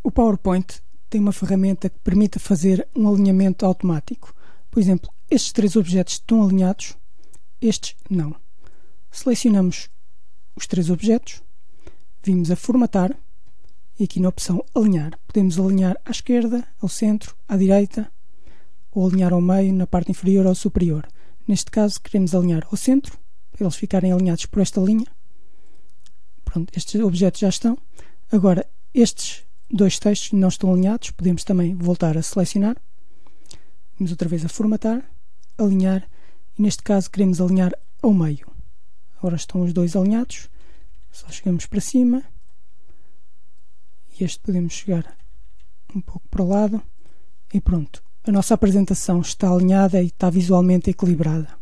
O PowerPoint tem uma ferramenta que permite fazer um alinhamento automático. Por exemplo, estes três objetos estão alinhados, estes não. Selecionamos os três objetos, vimos a formatar e aqui na opção alinhar. Podemos alinhar à esquerda, ao centro, à direita ou alinhar ao meio, na parte inferior ou superior. Neste caso queremos alinhar ao centro, para eles ficarem alinhados por esta linha. Pronto, estes objetos já estão. Agora, estes dois textos não estão alinhados, podemos também voltar a selecionar. Vamos outra vez a formatar, alinhar, e neste caso queremos alinhar ao meio. Agora estão os dois alinhados, só chegamos para cima, e este podemos chegar um pouco para o lado, e pronto. A nossa apresentação está alinhada e está visualmente equilibrada.